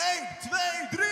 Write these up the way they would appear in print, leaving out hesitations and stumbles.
1, 2, 3.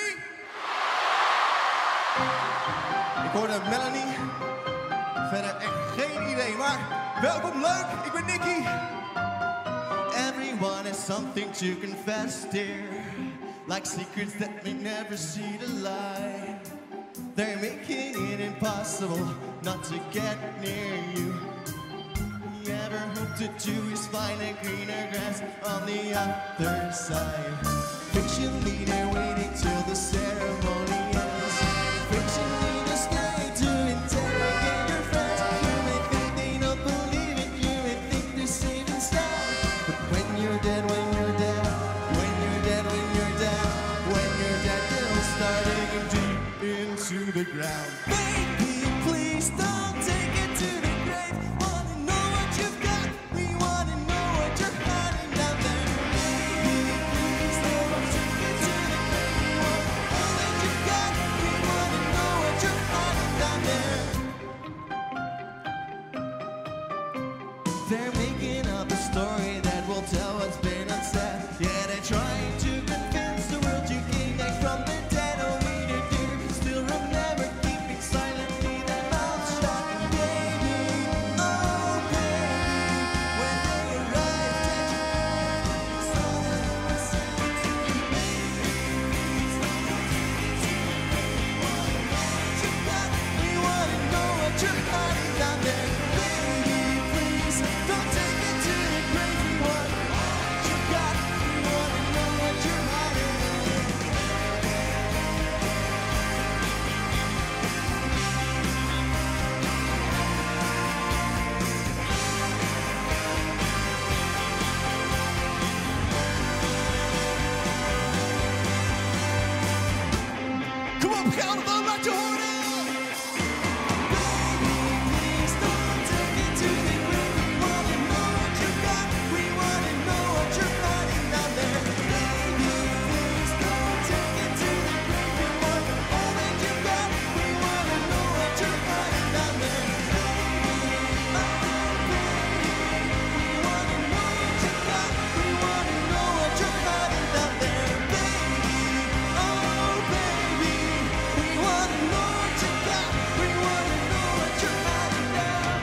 Ik hoorde Melanie. Verder echt geen idee, maar welkom, leuk. Ik ben Nicky. Everyone has something to confess, dear. Like secrets that may never see the light. They're making it impossible not to get near you. You ever hope to do is find a greener grass on the other side. Fiction leader waiting till the ceremony ends. Fiction leader stay to interrogate your friends. You may think they don't believe it, you may think they're safe and sound. But when you're dead, when you're dead, when you're dead, when you're dead, when you're dead, they'll start digging deep into the ground. Baby, please don't take it to the grave. Wanna know what you've got? We wanna know what you're hiding down there. Baby, please don't take it to the grave. We wanna know what you've got. We wanna know what you're hiding down there. They're making up a story that will tell what's been unsaid. Yeah, they're trying to convince the world you came back from the dead. Only to do still remember keeping silently their mouths shut. Baby, oh baby, when they arrived at you, saw that it was sent to you. Please don't take it to the grave. We wanna know what you got. We wanna know what you're hiding down there. Baby, please don't take it to the grave. We wanna know what you got. We wanna know what you're hiding down there. Kom op, ga allemaal, laat je horen! Baby, please don't take it to the grave. We wanna know what you got. We wanna know what you're hiding down there. Baby, please don't take it to the grave. We wanna know what you got. We wanna know what you're hiding down there. Baby, oh baby, we wanna know what you got. We wanna know what you're hiding down there. Baby, oh baby, we wanna know what you got. We wanna know what you're hiding down.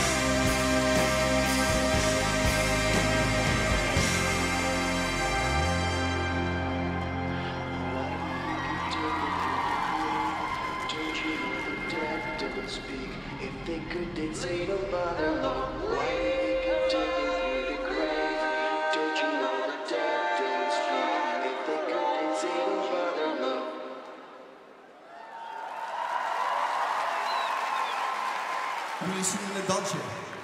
Don't you know the dead don't speak? If they could, they'd say don't bother, Lord. Why you take me through the grave? Don't you know the dead don't speak? If they could, they'd say don't bother, Lord. Hebben jullie zin in een dansje?